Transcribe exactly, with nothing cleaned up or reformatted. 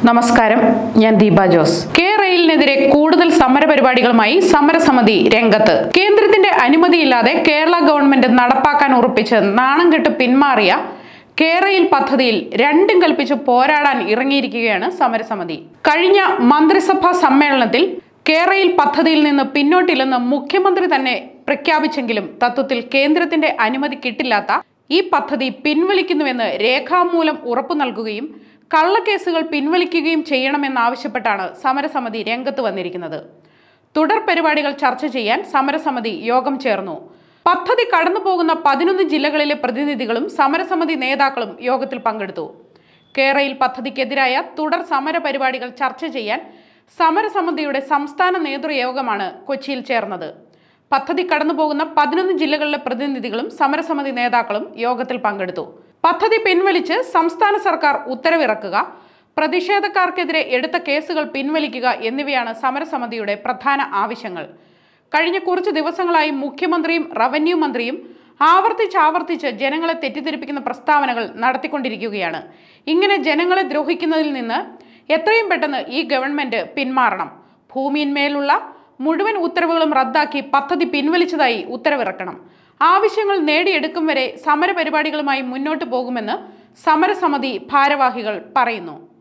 നമസ്കാരം, ഞാൻ ദീപ ജോസ്. കെ റെയിലിനെതിരെ കൂടുതൽ സമരപരിപാടികളുമായി സമരസമിതി രംഗത്ത്. കേന്ദ്രത്തിന്റെ അനുമതിയില്ലാതെ കേരള ഗവൺമെന്റ് നടപ്പാക്കാൻ ഉറപ്പിച്ച് നാണം കെട്ട് പിന്മാറിയ കെ റെയിൽ പദ്ധതിയിൽ രണ്ടും കൽപ്പിച്ച് പോരാടാൻ ഇറങ്ങിയിരിക്കുകയാണ് സമരസമിതി. കഴിഞ്ഞ മന്ത്രിസഭാ സമ്മേളനത്തിൽ കെ റെയിൽ പദ്ധതിയിൽ നിന്ന് പിന്നോട്ടില്ലെന്ന് മുഖ്യമന്ത്രി തന്നെ പ്രഖ്യാപിച്ചെങ്കിലും തത്വത്തിൽ കേന്ദ്രത്തിന്റെ അനുമതി കിട്ടില്ലാത്ത ഈ പദ്ധതി പിൻവലിക്കുന്നുവെന്ന് രേഖാമൂലം ഉറപ്പു നൽകുകയും കള്ളക്കേസുകൾ പിൻവലിക്കുകയും ചെയ്യണമെന്നാവശ്യപ്പെട്ടാണ് സമരസമിതി രംഗത്ത് വന്നിരിക്കുന്നത്. തുടർ പരിപാടികൾ ചർച്ച ചെയ്യാൻ സമരസമിതി യോഗം ചേർന്നു. പദ്ധതി കടന്നുപോകുന്ന പതിനൊന്ന് ജില്ലകളിലെ പ്രതിനിധികളും സമരസമിതി നേതാക്കളും യോഗത്തിൽ പങ്കെടുത്തു. കെ റെയിൽ പദ്ധതിക്കെതിരായ തുടർ സമര പരിപാടികൾ ചർച്ച ചെയ്യാൻ സമരസമിതിയുടെ സംസ്ഥാന നേതൃയോഗമാണ് കൊച്ചിയിൽ ചേർന്നത്. പദ്ധതി കടന്നുപോകുന്ന പതിനൊന്ന് ജില്ലകളിലെ പ്രതിനിധികളും സമരസമിതി നേതാക്കളും യോഗത്തിൽ പങ്കെടുത്തു. പദ്ധതി പിൻവലിച്ച് സംസ്ഥാന സർക്കാർ ഉത്തരവിറക്കുക, പ്രതിഷേധക്കാർക്കെതിരെ എടുത്ത കേസുകൾ പിൻവലിക്കുക എന്നിവയാണ് സമരസമിതിയുടെ പ്രധാന ആവശ്യങ്ങൾ. കഴിഞ്ഞ കുറച്ച് ദിവസങ്ങളായി മുഖ്യമന്ത്രിയും റവന്യൂ മന്ത്രിയും ആവർത്തിച്ചാവർത്തിച്ച് ജനങ്ങളെ തെറ്റിദ്ധരിപ്പിക്കുന്ന പ്രസ്താവനകൾ നടത്തിക്കൊണ്ടിരിക്കുകയാണ്. ഇങ്ങനെ ജനങ്ങളെ ദ്രോഹിക്കുന്നതിൽ നിന്ന് എത്രയും പെട്ടെന്ന് ഈ ഗവൺമെന്റ് പിന്മാറണം. ഭൂമിയിന്മേലുള്ള മുഴുവൻ ഉത്തരവുകളും റദ്ദാക്കി പദ്ധതി പിൻവലിച്ചതായി ഉത്തരവിറക്കണം. ആവശ്യങ്ങൾ നേടിയെടുക്കും വരെ സമരപരിപാടികളുമായി മുന്നോട്ട് പോകുമെന്ന് സമരസമിതി ഭാരവാഹികൾ പറയുന്നു.